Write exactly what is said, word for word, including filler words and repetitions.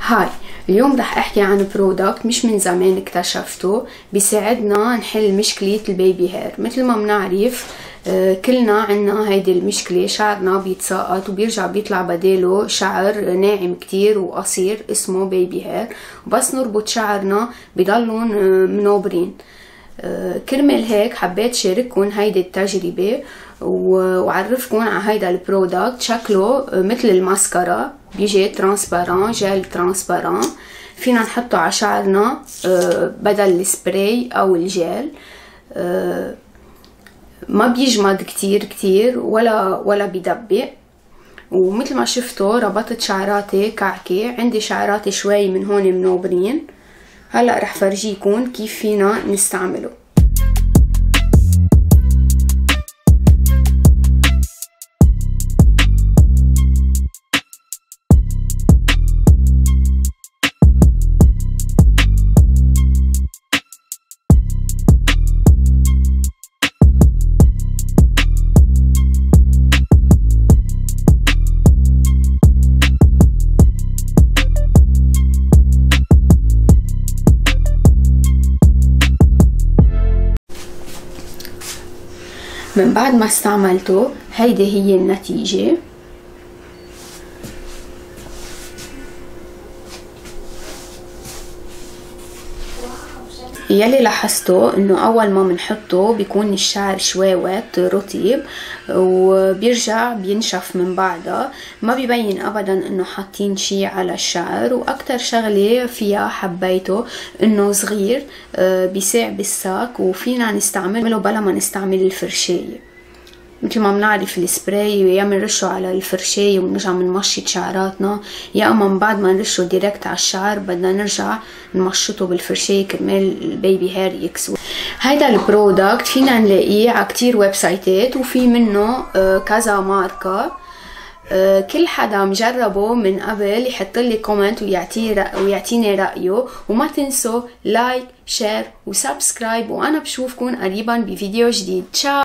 هاي اليوم رح احكي عن برودكت مش من زمان اكتشفته بيساعدنا نحل مشكلة البيبي هير. مثل ما بنعرف كلنا عنا هيدي المشكلة، شعرنا بيتساقط وبيرجع بيطلع بداله شعر ناعم كتير وقصير اسمه بيبي هير، وبس نربط شعرنا بضلون منوبرين. كرمال هيك حبيت شارككم هيدي التجربة وعرفكم على هيدا البرودكت. شكله مثل الماسكارا، بيجي ترانسباران، جيل ترانسباران، فينا نحطه على شعرنا بدل السبراي او الجيل. ما بيجمد كتير كتير ولا ولا بيدبق، ومثل ما شفتوا ربطت شعراتي كعكة. عندي شعراتي شوي من هون منوبرين، هلا رح فرجيكم كيف فينا نستعمله. من بعد ما استعملته هيدي هي النتيجة. يلي لاحظته انه اول ما بنحطه بيكون الشعر شوي وات رطب وبيرجع بينشف من بعدها، ما بيبين ابدا انه حاطين شي على الشعر. واكتر شغلة فيها حبيته انه صغير، بيساع بالساك وفينا نستعمله بلا ما نستعمل الفرشاية. مثل ما بنعرف السبراي يا منرشه على الفرشاية ونرجع منمشط شعراتنا، يا اما من بعد ما نرشه ديركت على الشعر بدنا نرجع نمشطه بالفرشاية كرمال البيبي هير يكسو. هيدا البرودكت فينا نلاقيه على كتير ويب سايتات وفي منه كذا ماركة. كل حدا مجربه من قبل يحط لي كومنت ويعطيه ويعطيني رأيه، وما تنسوا لايك شير وسبسكرايب، وانا بشوفكم قريبا بفيديو جديد. تشاو.